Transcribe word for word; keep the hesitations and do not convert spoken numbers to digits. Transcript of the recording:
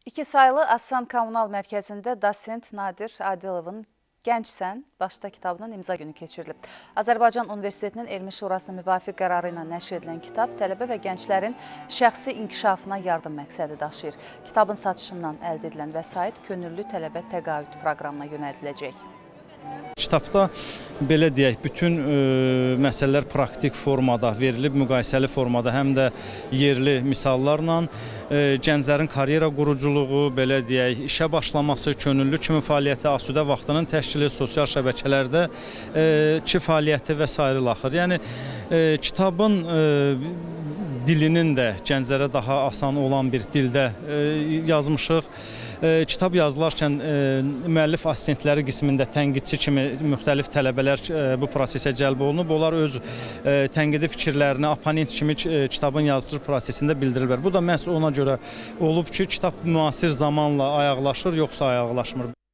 İki sayılı Asan Kommunal Mərkəzində Dosent Nadir Adilovun Gəncsən başda kitabının imza günü keçirilib. Azərbaycan Universitetinin Elmi Şurasının müvafiq qərarı ilə nəşr edilən kitab tələbə və gənclərin şəxsi inkişafına yardım məqsədi daşıyır. Kitabın satışından əldə edilən vəsait könüllü tələbə təqaüd proqramına yönəldiləcək. Kitabda belə deyək, bütün e, məsələlər praktik formada verilib, müqayisəli formada, həm də yerli misallarla e, gənclərin karyera quruculuğu, belə deyək, işə başlaması, könüllü kimi fəaliyyəti, asudə vaxtının təşkili, sosial şəbəkələrdə e, ki fəaliyyəti və s. axır. Yəni e, kitabın e, dilinin də gənclərə daha asan olan bir dildə e, yazmışıq. E, kitab yazılarkən e, müəllif assistentləri qismində tənqidçi kimi müxtəlif tələbələr e, bu prosesə cəlb olunub. Onlar öz e, tənqidi fikirlərini oponent kimi e, kitabın yazıcı prosesində bildirirlər. Bu da məhz ona görə olub ki, kitab müasir zamanla ayaqlaşır, yoxsa ayaqlaşmır.